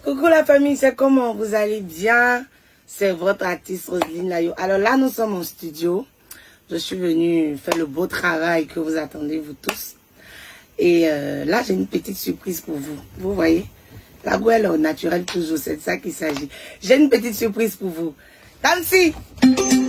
Coucou la famille, c'est comment? Vous allez bien? C'est votre artiste Roseline Layo. Alors là, nous sommes en studio. Je suis venue faire le beau travail que vous attendez, vous tous. Et là, j'ai une petite surprise pour vous. Vous voyez? La goût, elle est au naturel toujours, c'est de ça qu'il s'agit. J'ai une petite surprise pour vous. Tansi!